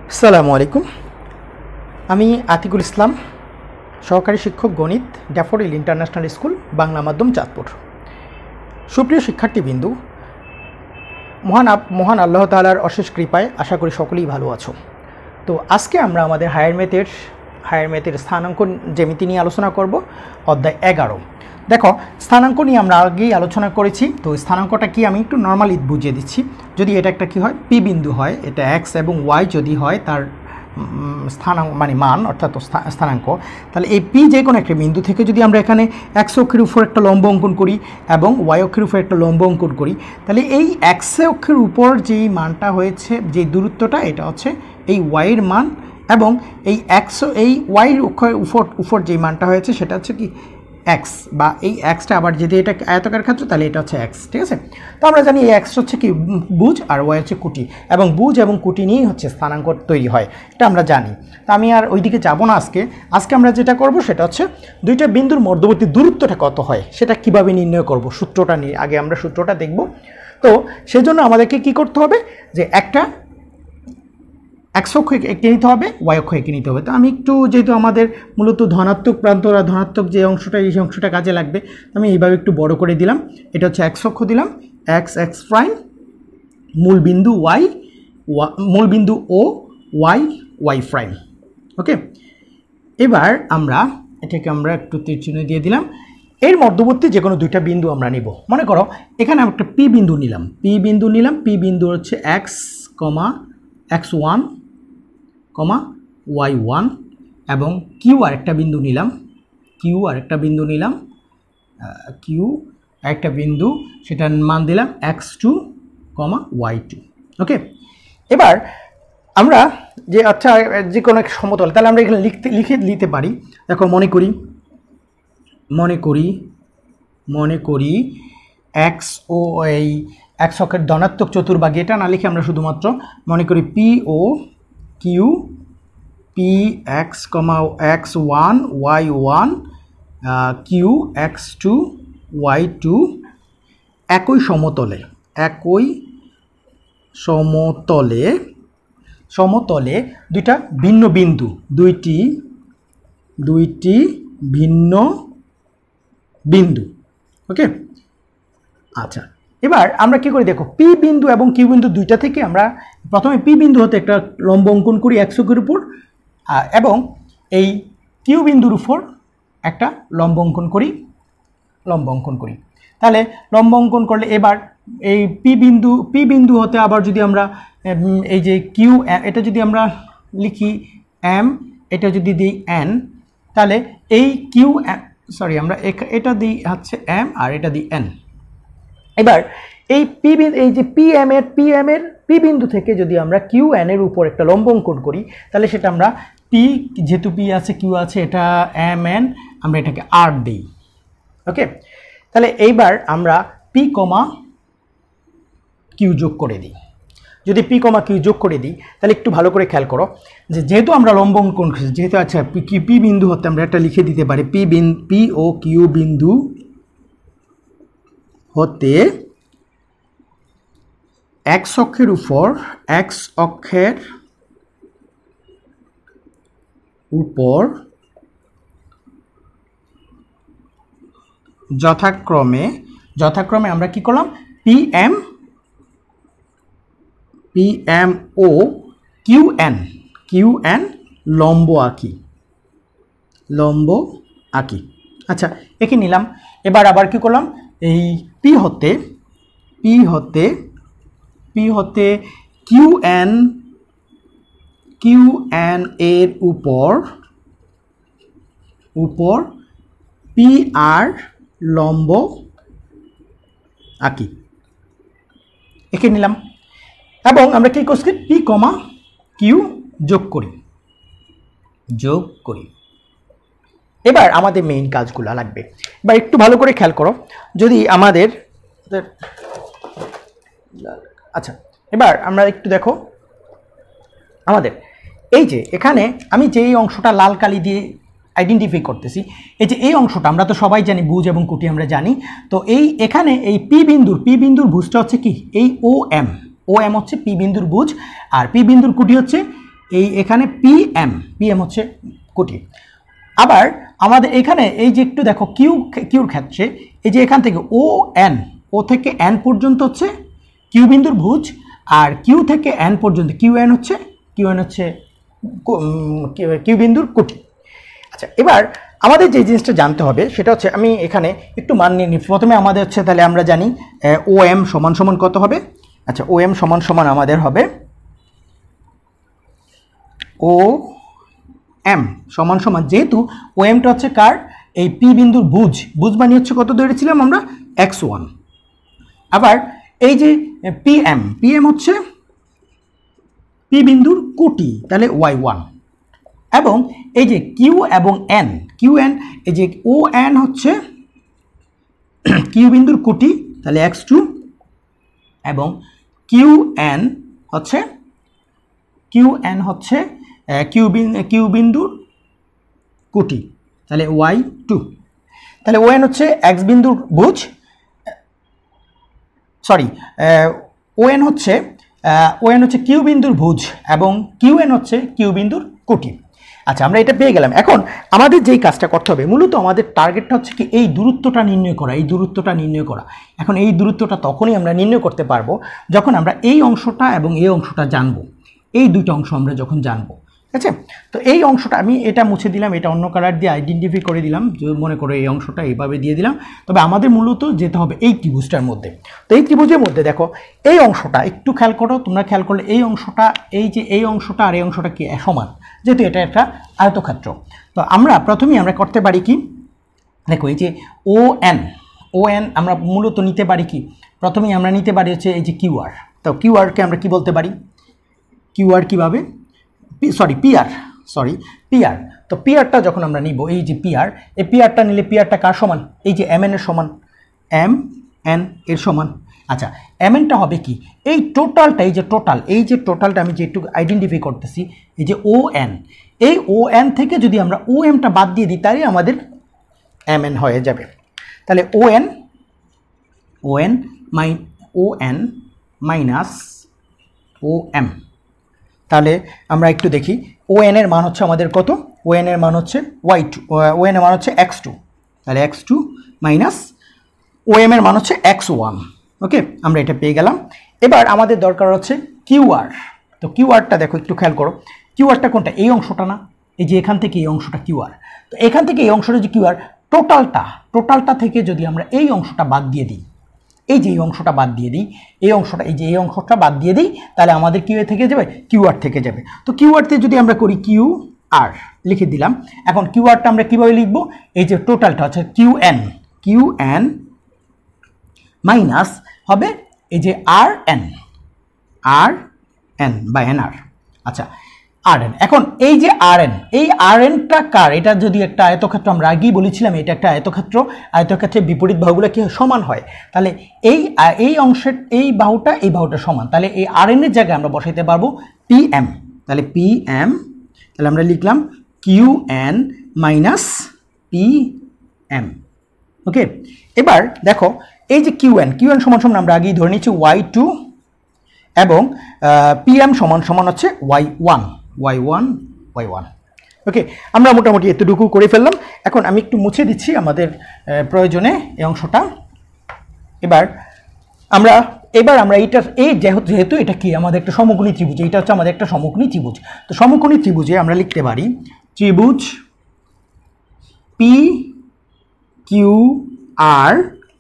আসসালামু আলাইকুম। আমি আতিকুল ইসলাম, সহকারী শিক্ষক গণিত, ড্যাফোডিল ইন্টারন্যাশনাল স্কুল, বাংলা মাধ্যম, চাঁদপুর। সুপ্রিয় শিক্ষার্থীবৃন্দু, মহান আল্লাহ তাআলার অশেষ কৃপায় আশা করি সকলেই ভালো আছো। তো আজকে আমরা আমাদের হায়ার ম্যাথের স্থানাঙ্ক জ্যামিতি নিয়ে আলোচনা করব, অধ্যায় 11। দেখো, স্থানাঙ্ক নিয়ে আমরা আগেই আলোচনা করেছি। তো স্থানাঙ্কটা কি আমি একটু নর্মালি বুঝিয়ে দিচ্ছি। যদি এটা একটা কি হয়, পি বিন্দু হয়, এটা এক্স এবং ওয়াই যদি হয় তার স্থানাঙ্ক মানে মান অর্থাৎ স্থানাঙ্ক, তাহলে এই পি যে কোনো একটা বিন্দু থেকে যদি আমরা এখানে এক্স অক্ষের উপর একটা লম্ব অঙ্কন করি এবং ওয়াই অক্ষের উপর একটা লম্ব অঙ্কন করি, তাহলে এই এক্স অক্ষের উপর যেই মানটা হয়েছে, যে দূরত্বটা, এটা হচ্ছে এই ওয়াইয়ের মান, এবং এই ওয়াইয়ের উপর যেই মানটা হয়েছে সেটা হচ্ছে কি এক্স, বা এই এক্সটা আবার যদি এটা আয়তকার ক্ষেত্র, তাহলে এটা হচ্ছে এক্স। ঠিক আছে? তো আমরা জানি এই এক্স হচ্ছে কি বুজ আর ওয়াই হচ্ছে কুটি, এবং বুজ এবং কুটি নিয়েই হচ্ছে স্থানাঙ্ক তৈরি হয়, এটা আমরা জানি। তো আমি আর ওইদিকে যাব না আজকে আমরা যেটা করব সেটা হচ্ছে দুইটা বিন্দুর মধ্যবর্তী দূরত্বটা কত হয় সেটা কিভাবে নির্ণয় করব, সূত্রটা নিয়ে আগে আমরা সূত্রটা দেখব। তো সেজন্য আমাদেরকে কি করতে হবে, যে একটা এক্স অক্ষ এঁকে নিতে হবে, ওয়াই অক্ষ এঁকে নিতে হবে। তো আমি একটু, যেহেতু আমাদের মূলত ধনাত্মক প্রান্তরা, ধনাত্মক যে অংশটা, এই অংশটা কাজে লাগবে, আমি এইভাবে একটু বড় করে দিলাম। এটা হচ্ছে এক্স অক্ষ দিলাম, এক্স প্রাইম, মূল বিন্দু ও ওয়াই প্রাইম। ওকে, এবার এটাকে আমরা একটু তীর চিহ্ন দিয়ে দিলাম। এর মধ্যবর্তী যে কোনো দুইটা বিন্দু আমরা নিব। মনে করো এখানে আমরা একটা পি বিন্দু নিলাম। পি বিন্দু হচ্ছে x1, y1, এবং কিউ আরেকটা বিন্দু নিলাম, সেটার মান দিলাম x2, y2। ওকে, এবার আমরা যে কোনো এক সমতল, তাহলে আমরা এখানে লিখে নিতে পারি। দেখো, মনে করি এক্স ও এই এক্স অক্ষের ধনাত্মক চতুর্ভাগে, এটা না লিখে আমরা শুধুমাত্র মনে করি পি ও Q, P X, x1, y1, Q x2, y2 একই সমতলে দুইটি ভিন্ন বিন্দু। ওকে, আচ্ছা, এবার আমরা কি করি, দেখো, পি বিন্দু এবং কিউ বিন্দু দুইটা থেকে আমরা প্রথমে পি বিন্দু হতে একটা লম্ব অঙ্কন করি এক্স অক্ষের উপর, এবং এই কিউ বিন্দুর উপর একটা লম্ব অঙ্কন করি। তাহলে লম্ব অঙ্কন করলে এবার এই পি বিন্দু হতে আবার যদি আমরা এই যে কিউ, এটা যদি আমরা লিখি এম, এটা যদি দিই এন, তাহলে এই কিউ, আমরা এটা দিই হচ্ছে এম আর এটা দিই এন। এবার এই পি বিন্দু থেকে যদি আমরা কিউ এন এর উপর একটা লম্ব অঙ্কন করি, তাহলে সেটা আমরা পি, যেহেতু পি আছে কিউ আছে, এটা এম এন, আমরা এটাকে আর দিই। ওকে, তাহলে এইবার আমরা পি কমা কিউ যোগ করে দিই। যদি পি কমা কিউ যোগ করে দিই, তাহলে একটু ভালো করে খেয়াল করো, যেহেতু আমরা লম্ব অঙ্কন করছি, যেহেতু আচ্ছা পি বিন্দু হতে আমরা একটা লিখে দিতে পারি, পি ও কিউ বিন্দু হতে এক্স অক্ষের উপর যথাক্রমে আমরা কি করলাম, পি এম ও কিউ এন লম্ব আঁকি। আচ্ছা, একে নিলাম। এবার আবার কি করলাম, এই পি হতে কিউ এন এর উপর পি আর লম্ব আঁকি, একে নিলাম। এবং আমরা কি করছি, পি কমা কিউ যোগ করি। এবার আমাদের মেইন কাজগুলো লাগবে। এবার একটু ভালো করে খেয়াল করো, যদি আমাদের আচ্ছা, এবার আমরা একটু দেখো, আমাদের এই যে এখানে আমি যেই অংশটা লাল কালি দিয়ে আইডেন্টিফাই করতেছি, এই যে এই অংশটা আমরা তো সবাই জানি, বুজ এবং কুটি আমরা জানি। তো এখানে এই পি বিন্দুর ভুজটা হচ্ছে কি, এই ও এম হচ্ছে পি বিন্দুর বুজ, আর পি বিন্দুর কুটি হচ্ছে এই এখানে পিএম হচ্ছে কোটি। আবার আমাদের এখানে এই যে একটু দেখো কিউর ক্ষেত্রে এই যে এখান থেকে ও থেকে এন পর্যন্ত হচ্ছে কিউ বিন্দুর ভুজ, আর কিউ থেকে এন পর্যন্ত কিউএন হচ্ছে কিউ বিন্দুর কোটি। আচ্ছা, এবার আমাদের যে জিনিসটা জানতে হবে সেটা হচ্ছে, আমি এখানে একটু মান নিয়ে নিই। প্রথমে আমাদের হচ্ছে, তাহলে আমরা জানি ও এম সমান সমান কত হবে। আচ্ছা, ও এম সমান সমান আমাদের হবে ও এম সমান সমান, যেহেতু ও এমটা হচ্ছে কার, এই পি বিন্দুর ভুজ মানে হচ্ছে কত ধরেছিলাম আমরা, x1। আবার এই যে পিএম হচ্ছে পি বিন্দুর কোটি, তাহলে y1। এবং এই যে কিউ এন, এই যে ও এন হচ্ছে কিউ বিন্দুর কোটি, তাহলে x2। এবং কিউ এন হচ্ছে কিউ বিন্দুর কোটি, তাহলে y2। তাহলে ও এন হচ্ছে এক্স বিন্দুর ভুজ, সরি ও এন হচ্ছে কিউ বিন্দুর ভুজ এবং কিউ এন হচ্ছে কিউ বিন্দুর কোটি। আচ্ছা, আমরা এটা পেয়ে গেলাম। এখন আমাদের যেই কাজটা করতে হবে, মূলত আমাদের টার্গেটটা হচ্ছে কি, এই দূরত্বটা নির্ণয় করা। এখন এই দূরত্বটা তখনই আমরা নির্ণয় করতে পারবো যখন আমরা এই অংশটা এবং এই অংশটা জানবো, এই দুটো অংশ আমরা যখন জানবো। ঠিক আছে, তো এই অংশটা আমি এটা মুছে দিলাম, এটা অন্য কালার দিয়ে আইডেন্টিফাই করে দিলাম, মনে করো এই অংশটা এইভাবে দিয়ে দিলাম। তবে আমাদের মূলত যেতে হবে এই ত্রিভুজটার মধ্যে। তো এই ত্রিভুজের মধ্যে দেখো এই অংশটা একটু খেয়াল করো, তোমরা খেয়াল করলে এই অংশটা, এই যে এই অংশটা আর এই অংশটা কি সমান, যেহেতু এটা একটা আয়তক্ষেত্র। তো আমরা প্রথমেই আমরা করতে পারি কি, দেখো এই যে ও এন আমরা মূলত নিতে পারি কি, প্রথমেই আমরা নিতে পারি হচ্ছে এই যে কিউআর। তো কিউআরকে আমরা কি বলতে পারি, কিউআর কিভাবে, পিআর। তো পিআরটা যখন আমরা নিব, এই যে পিআর, এই পিআরটা নিলে পিআরটা কার সমান, এই যে এম এন এর সমান, এম এন এর সমান। আচ্ছা, এম এনটা হবে কি, এই টোটালটা, এই যে টোটালটা আমি যে একটু আইডেন্টিফাই করতেছি, এই যে ও এন, এই ও এন থেকে যদি আমরা ও এমটা বাদ দিয়ে দিই, তাহলে আমাদের এম এন হয়ে যাবে। তাহলে O N minus O M. তাহলে আমরা একটু দেখি, ও এন এর মান হচ্ছে আমাদের কত, ও এন এর মান হচ্ছে y2, ও এন এর মান হচ্ছে x2, তাহলে x2 মাইনাস ও এম এর মান হচ্ছে x1। ওকে, আমরা এটা পেয়ে গেলাম। এবার আমাদের দরকার হচ্ছে কিউআর। তো কিউআরটা দেখো একটু খেয়াল করো, কিউআরটা কোনটা, এই অংশটা না, এই যে এখান থেকে এই অংশটা কিউআর। তো এখান থেকে এই অংশটা যে কিউআর, টোটালটা থেকে যদি আমরা এই অংশটা বাদ দিয়ে দিই, এই যে এই অংশটা বাদ দিয়ে দিই, এই অংশটা বাদ দিয়ে দিই, তাহলে আমাদের কিউ থেকে যাবে, কিউআর থেকে যাবে। তো কিউআরতে যদি আমরা করি কিউআর লিখে দিলাম। এখন কিউআরটা আমরা কিভাবে লিখব, এই যে টোটালটা হচ্ছে কিউএন মাইনাস হবে এই যে আর এন বা এনআর। আচ্ছা, আর এন। এখন এই যে এই আর এনটা কার, এটা যদি একটা আয়তক্ষেত্র, আমরা আগেই বলেছিলাম এটা একটা আয়তক্ষেত্রের বিপরীত বাহুগুলো কি সমান হয়, তাহলে এই অংশের এই বাহুটা সমান, তাহলে এই আর এন এর জায়গায় আমরা বসাইতে পারবো পিএম। তাহলে পিএম, তাহলে আমরা লিখলাম কিউএন মাইনাস পিএম। ওকে, এবার দেখো এই যে কিউএন সমান সমান আমরা আগেই ধরে নিচ্ছি y2 এবং পিএম সমান সমান হচ্ছে y1। ওকে, আমরা মোটামুটি এতটুকু করে ফেললাম। এখন আমি একটু মুছে দিচ্ছি আমাদের প্রয়োজনে এই অংশটা। এবার আমরা এইটার এই যেহেতু এটা কি আমাদের একটা সমকোণী ত্রিভুজ, এটা হচ্ছে আমাদের একটা সমকোণী ত্রিভুজ। তো সমকোণী ত্রিভুজে আমরা লিখতে পারি ত্রিভুজ পি কিউ আর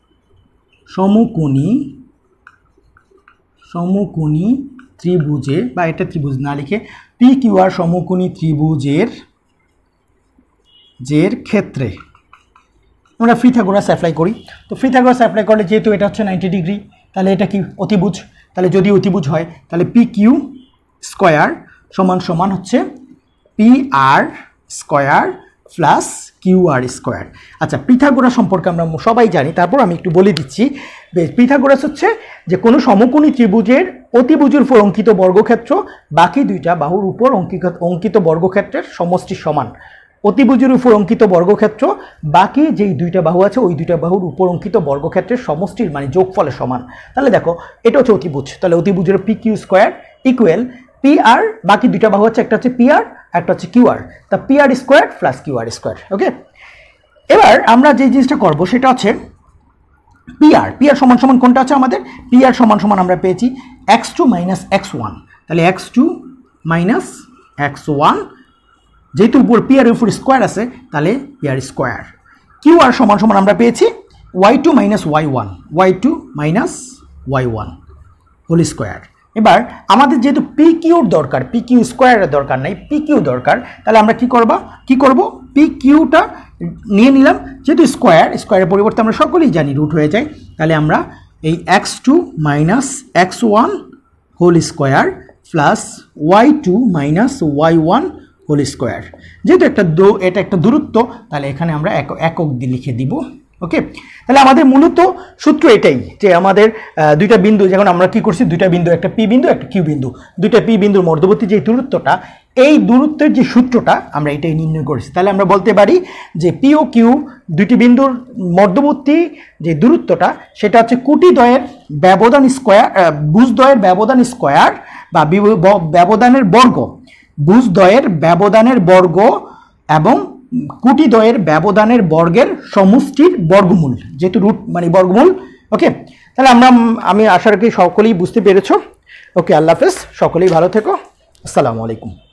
সমকোণী ত্রিভুজে, বা এটা ত্রিভুজ না লিখে পি কিউ আর সমকোণী ত্রিভুজের ক্ষেত্রে আমরা পিথাগোরাস অ্যাপ্লাই করি। তো পিথাগোরাস অ্যাপ্লাই করলে যেহেতু এটা হচ্ছে 90 ডিগ্রি, তাহলে এটা কি অতিভুজ। তাহলে যদি অতিভুজ হয় তাহলে পি কিউ স্কোয়ার সমান হচ্ছে P R square plus Q R square. আচ্ছা, পিথাগোরাস সম্পর্কে আমরা সবাই জানি, তারপর আমি একটু বলে দিচ্ছি। পিথাগোরাস হচ্ছে যে কোনো সমকোণী ত্রিভুজের অতিভুজের উপর অঙ্কিত বর্গক্ষেত্র বাকি দুইটা বাহুর উপর অঙ্কিত বর্গক্ষেত্রের সমষ্টি সমান। অতিভুজের উপর অঙ্কিত বর্গক্ষেত্র বাকি যেই দুইটা বাহু আছে ওই দুইটা বাহুর উপর অঙ্কিত বর্গক্ষেত্রের সমষ্টির মানে যোগফলের সমান। তাহলে দেখো এটা হচ্ছে অতিভুজ, তাহলে অতিভুজের P Q square equal P R, বাকি দুইটা বাহু হচ্ছে একটা হচ্ছে পি আর, একটা হচ্ছে কিউ আর। তা P R square plus Q R square. Okay, এবার আমরা যে জিনিসটা করব সেটা হচ্ছে পি আর সমান সমান কোনটা আছে আমাদের, পি আর সমান সমান আমরা পেয়েছি x2 মাইনাস x1, তাহলে x2 মাইনাস x1, যেহেতু উপর পি আর উপর স্কোয়ার আছে তাহলে P R square. Q R সমান সমান আমরা পেয়েছি y2 minus y1 minus y1 whole square. এবার আমাদের যেহেতু পি কিউর দরকার, পি কিউ স্কোয়ারের দরকার নাই, পি কিউ দরকার, তাহলে আমরা কি করব পি কিউটা নিয়ে নিলাম, যেহেতু স্কোয়ারের পরিবর্তে আমরা সকলেই জানি রুট হয়ে যায়, তাহলে আমরা এই x2 minus x1 whole square plus y2 minus y1 whole square. যেহেতু এটা একটা দূরত্ব, তাহলে এখানে আমরা একক দিয়ে লিখে দিব। ওকে, তাহলে আমাদের মূলত সূত্র এটাই যে আমাদের দুইটা বিন্দু, যখন আমরা কি করছি দুইটা বিন্দু, একটা পি বিন্দু একটা কিউ বিন্দু, দুইটা পি বিন্দুর মধ্যবর্তী যে দূরত্বটা, এই দূরত্বের যে সূত্রটা আমরা এটাই নির্ণয় করেছি। তাহলে আমরা বলতে পারি যে পি ও কিউ দুইটি বিন্দুর মধ্যবর্তী যে দূরত্বটা সেটা হচ্ছে কুটিদ্বয়ের ব্যবধান স্কোয়ার, ভুজদ্বয়ের ব্যবধান স্কোয়ার বা ব্যবধানের বর্গ, ভুজদ্বয়ের ব্যবধানের বর্গ এবং কুটিদ্বয়ের ব্যবধানের বর্গের সমষ্টির বর্গমূল, যেহেতু রুট মানে বর্গমূল। ওকে, তাহলে আমি আশা রাখি সকলেই বুঝতে পেরেছো। ওকে, আল্লাহ হাফেজ, সকলেই ভালো থেকো, আসসালামু আলাইকুম।